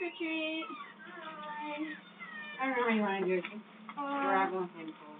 or treat. Hi. I don't know how you want to do it. Grab a handful.